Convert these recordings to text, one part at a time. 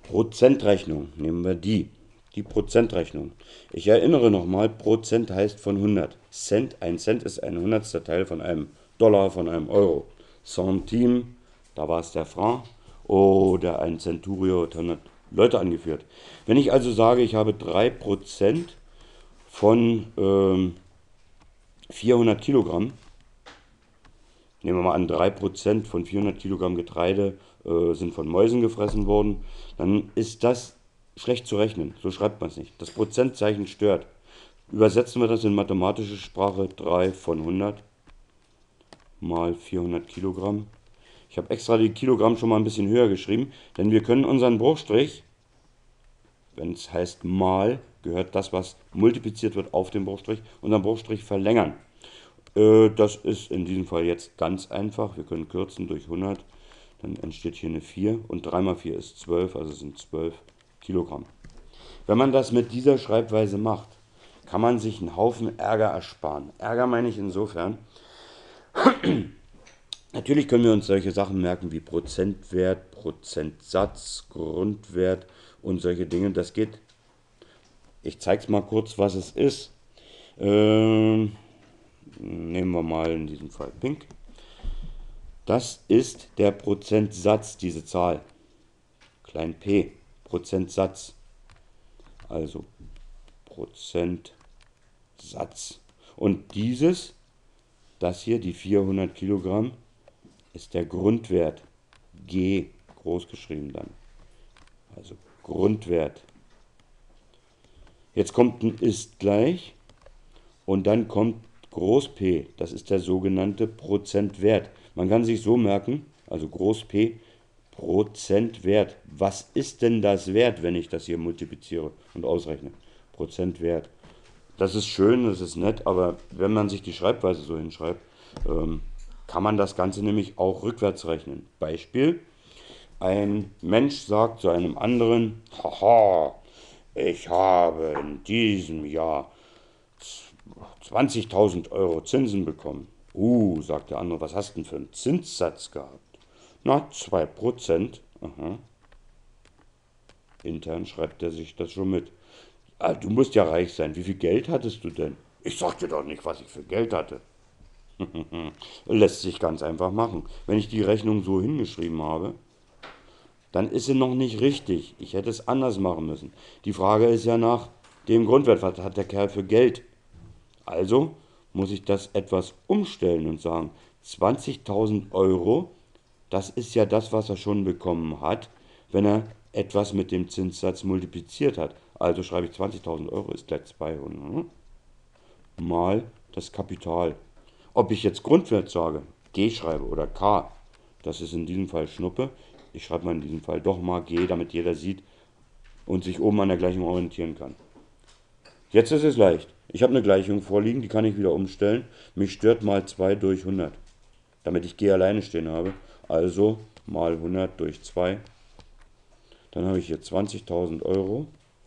Prozentrechnung, nehmen wir die Prozentrechnung. Ich erinnere nochmal, Prozent heißt von 100. Cent, ein Cent ist ein hundertster Teil von einem Dollar, von einem Euro. Centime, da war es der Franc, oder ein Centurio hat 100 Leute angeführt. Wenn ich also sage, ich habe 3% von 400 Kilogramm, nehmen wir mal an, 3% von 400 Kilogramm Getreide sind von Mäusen gefressen worden, dann ist das schlecht zu rechnen. So schreibt man es nicht. Das Prozentzeichen stört. Übersetzen wir das in mathematische Sprache. 3 von 100 mal 400 Kilogramm. Ich habe extra die Kilogramm schon mal ein bisschen höher geschrieben, denn wir können unseren Bruchstrich, wenn es heißt mal, gehört das, was multipliziert wird auf den Bruchstrich, unseren Bruchstrich verlängern. Das ist in diesem Fall jetzt ganz einfach. Wir können kürzen durch 100. Dann entsteht hier eine 4 und 3 mal 4 ist 12, also sind 12 Kilogramm. Wenn man das mit dieser Schreibweise macht, kann man sich einen Haufen Ärger ersparen. Ärger meine ich insofern, natürlich können wir uns solche Sachen merken wie Prozentwert, Prozentsatz, Grundwert und solche Dinge. Das geht. Ich zeige es mal kurz, was es ist. Nehmen wir mal in diesem Fall Pink. Das ist der Prozentsatz, diese Zahl. Klein p, Prozentsatz. Also Prozentsatz. Und das hier, die 400 Kilogramm, ist der Grundwert. G groß geschrieben dann. Also Grundwert. Jetzt kommt ein ist gleich und dann kommt Groß P. Das ist der sogenannte Prozentwert. Man kann sich so merken, also Groß P, Prozentwert. Was ist denn das Wert, wenn ich das hier multipliziere und ausrechne? Prozentwert. Das ist schön, das ist nett, aber wenn man sich die Schreibweise so hinschreibt, kann man das Ganze nämlich auch rückwärts rechnen. Beispiel: Ein Mensch sagt zu einem anderen: Haha, ich habe in diesem Jahr 20.000 Euro Zinsen bekommen. Sagt der andere, was hast du denn für einen Zinssatz gehabt? Na, 2%. Aha. Intern schreibt er sich das schon mit. Ah, du musst ja reich sein. Wie viel Geld hattest du denn? Ich sag dir doch nicht, was ich für Geld hatte. Lässt sich ganz einfach machen. Wenn ich die Rechnung so hingeschrieben habe, dann ist sie noch nicht richtig. Ich hätte es anders machen müssen. Die Frage ist ja nach dem Grundwert. Was hat der Kerl für Geld? Also muss ich das etwas umstellen und sagen, 20.000 Euro, das ist ja das, was er schon bekommen hat, wenn er etwas mit dem Zinssatz multipliziert hat. Also schreibe ich 20.000 Euro ist gleich 200 mal das Kapital. Ob ich jetzt Grundwert sage, G schreibe oder K, das ist in diesem Fall Schnuppe. Ich schreibe mal in diesem Fall doch mal G, damit jeder sieht und sich oben an der Gleichung orientieren kann. Jetzt ist es leicht. Ich habe eine Gleichung vorliegen, die kann ich wieder umstellen. Mich stört mal 2 durch 100, damit ich G alleine stehen habe. Also mal 100 durch 2. Dann habe ich hier 20.000 Euro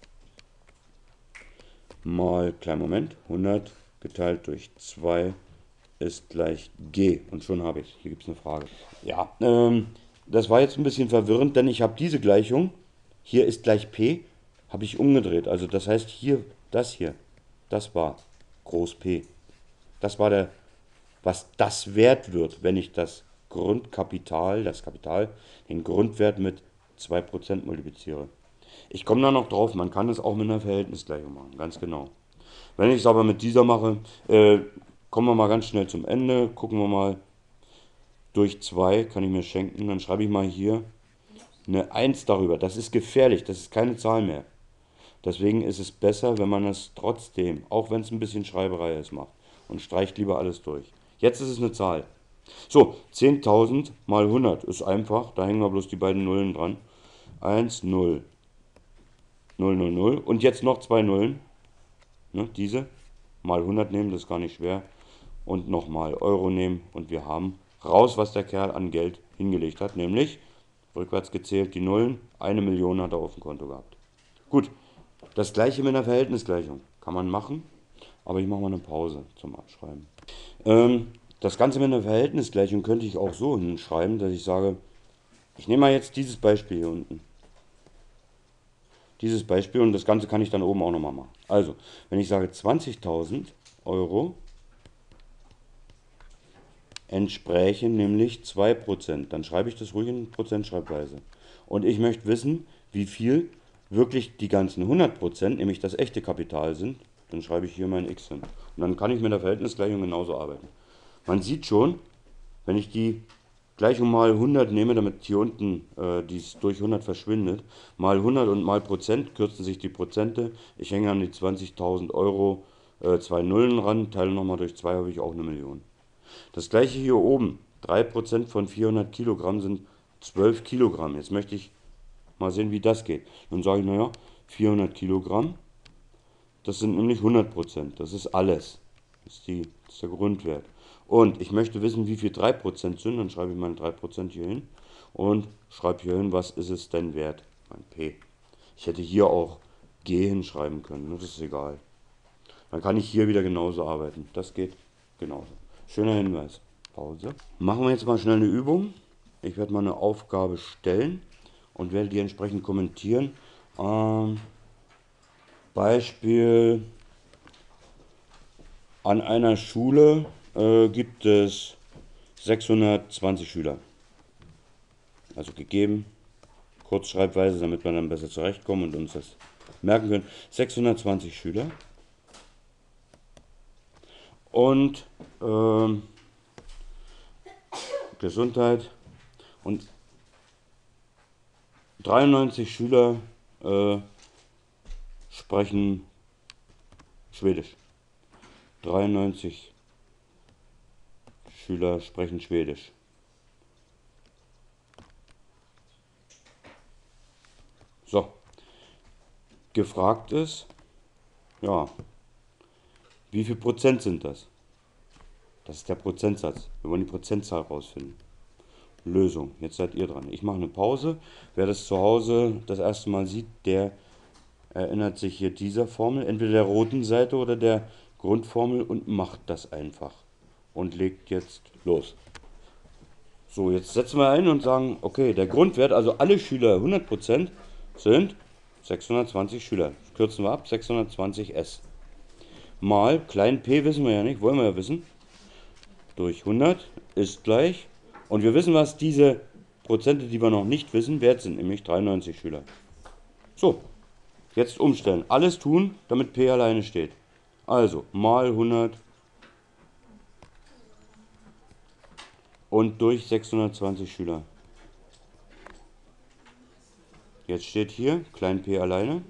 mal, kleinen Moment, 100 geteilt durch 2 ist gleich G. Und schon habe ich. Hier gibt es eine Frage. Ja, das war jetzt ein bisschen verwirrend, denn ich habe diese Gleichung, hier ist gleich P, habe ich umgedreht. Also das heißt hier, das war Groß P. Das war was das wert wird, wenn ich das Grundkapital, den Grundwert mit 2% multipliziere. Ich komme da noch drauf, man kann es auch mit einer Verhältnisgleichung machen, ganz genau. Wenn ich es aber mit dieser mache, kommen wir mal ganz schnell zum Ende. Gucken wir mal, durch 2 kann ich mir schenken. Dann schreibe ich mal hier eine 1 darüber. Das ist gefährlich, das ist keine Zahl mehr. Deswegen ist es besser, wenn man es trotzdem, auch wenn es ein bisschen Schreiberei ist, macht. Und streicht lieber alles durch. Jetzt ist es eine Zahl. So, 10.000 mal 100 ist einfach. Da hängen wir bloß die beiden Nullen dran. 1, 0, 0, 0, 0. Und jetzt noch zwei Nullen. Ne, diese. Mal 100 nehmen, das ist gar nicht schwer. Und nochmal Euro nehmen. Und wir haben raus, was der Kerl an Geld hingelegt hat. Nämlich, rückwärts gezählt, die Nullen. 1 Million hat er auf dem Konto gehabt. Gut, das gleiche mit einer Verhältnisgleichung. Kann man machen. Aber ich mache mal eine Pause zum Abschreiben. Das Ganze mit einer Verhältnisgleichung könnte ich auch so hinschreiben, dass ich sage, ich nehme mal jetzt dieses Beispiel hier unten. dieses Beispiel und das Ganze kann ich dann oben auch nochmal machen. Also, wenn ich sage 20.000 Euro entsprechen nämlich 2%, dann schreibe ich das ruhig in Prozentschreibweise. Und ich möchte wissen, wie viel wirklich die ganzen 100%, nämlich das echte Kapital sind, dann schreibe ich hier mein x hin. Und dann kann ich mit der Verhältnisgleichung genauso arbeiten. Man sieht schon, wenn ich die Gleichung mal 100 nehme, damit hier unten dies durch 100 verschwindet, mal 100 und mal Prozent, kürzen sich die Prozente. Ich hänge an die 20.000 Euro zwei Nullen ran, teile nochmal durch 2, habe ich auch eine Million. Das gleiche hier oben, 3% von 400 Kilogramm sind 12 Kilogramm. Jetzt möchte ich mal sehen, wie das geht. Dann sage ich, naja, 400 Kilogramm, das sind nämlich 100%, das ist alles. Das ist der Grundwert. Und ich möchte wissen, wie viel 3% sind, dann schreibe ich meine 3% hier hin und schreibe hier hin, was ist es denn wert? Mein P. Ich hätte hier auch G hinschreiben können, das ist egal. Dann kann ich hier wieder genauso arbeiten. Das geht genauso. Schöner Hinweis. Pause. Machen wir jetzt mal schnell eine Übung. Ich werde mal eine Aufgabe stellen und werde die entsprechend kommentieren. Beispiel: An einer Schule gibt es 620 Schüler. Also gegeben, Kurzschreibweise, damit wir dann besser zurechtkommen und uns das merken können. 620 Schüler. Und Gesundheit. Und 93 Schüler sprechen Schwedisch. 93 Schüler sprechen Schwedisch. So, gefragt ist, ja, wie viel Prozent sind das? Das ist der Prozentsatz. Wir wollen die Prozentzahl rausfinden. Lösung. Jetzt seid ihr dran. Ich mache eine Pause. Wer das zu Hause das erste Mal sieht, der erinnert sich hier dieser Formel, entweder der roten Seite oder der Grundformel, und macht das einfach. Und legt jetzt los. So, jetzt setzen wir ein und sagen, okay, der Grundwert, also alle Schüler 100% sind 620 Schüler. Das kürzen wir ab, 620 S. Mal, klein p wissen wir ja nicht, wollen wir ja wissen, durch 100 ist gleich. Und wir wissen, was diese Prozente, die wir noch nicht wissen, wert sind, nämlich 93 Schüler. So, jetzt umstellen. Alles tun, damit p alleine steht. Also, mal 100 und durch 620 Schüler. Jetzt steht hier, klein p alleine,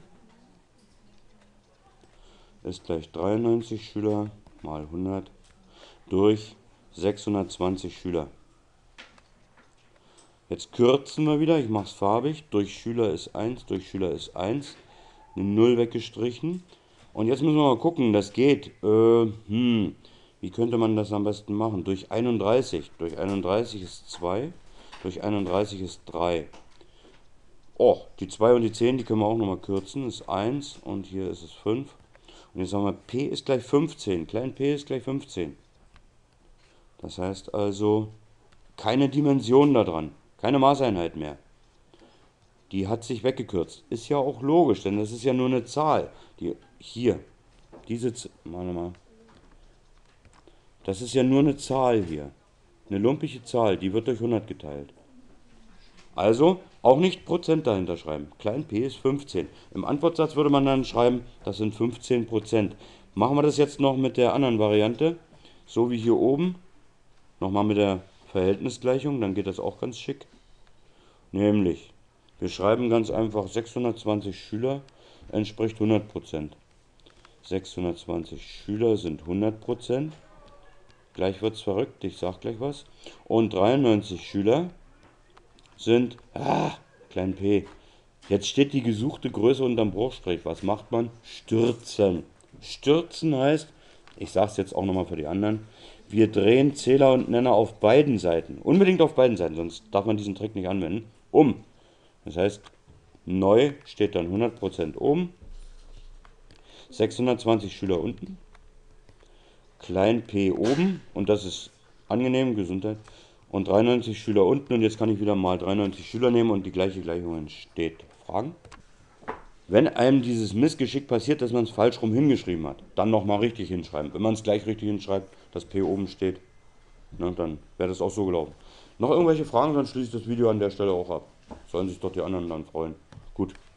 ist gleich 93 Schüler mal 100 durch 620 Schüler. Jetzt kürzen wir wieder, ich mache es farbig, durch Schüler ist 1, durch Schüler ist 1, eine 0 weggestrichen. Und jetzt müssen wir mal gucken, das geht, wie könnte man das am besten machen? Durch 31 ist 2, durch 31 ist 3. Oh, die 2 und die 10, die können wir auch nochmal kürzen, ist 1 und hier ist es 5. Und jetzt sagen wir, p ist gleich 15, klein p ist gleich 15. Das heißt also, keine Dimension da dran, keine Maßeinheit mehr. Die hat sich weggekürzt. Ist ja auch logisch, denn das ist ja nur eine Zahl. Die hier, mal. Das ist ja nur eine Zahl hier. Eine lumpige Zahl, die wird durch 100 geteilt. Also auch nicht Prozent dahinter schreiben. Klein p ist 15. Im Antwortsatz würde man dann schreiben, das sind 15%. Machen wir das jetzt noch mit der anderen Variante, so wie hier oben. Nochmal mit der Verhältnisgleichung, dann geht das auch ganz schick. Nämlich, wir schreiben ganz einfach 620 Schüler entspricht 100%. 620 Schüler sind 100%. Gleich wird es verrückt, ich sag gleich was. Und 93 Schüler sind, klein p. Jetzt steht die gesuchte Größe unterm Bruchstrich. Was macht man? Stürzen. Stürzen heißt, ich sage es jetzt auch nochmal für die anderen, wir drehen Zähler und Nenner auf beiden Seiten. Unbedingt auf beiden Seiten, sonst darf man diesen Trick nicht anwenden. Das heißt, neu steht dann 100% oben, 620 Schüler unten, klein p oben, und das ist angenehm, Gesundheit, und 93 Schüler unten. Und jetzt kann ich wieder mal 93 Schüler nehmen und die gleiche Gleichung entsteht. Fragen? wenn einem dieses Missgeschick passiert, dass man es falsch rum hingeschrieben hat, dann nochmal richtig hinschreiben. Wenn man es gleich richtig hinschreibt, das P oben steht, ne, dann wäre das auch so gelaufen. Noch irgendwelche Fragen, dann schließe ich das Video an der Stelle auch ab. Sollen sich doch die anderen dann freuen. Gut.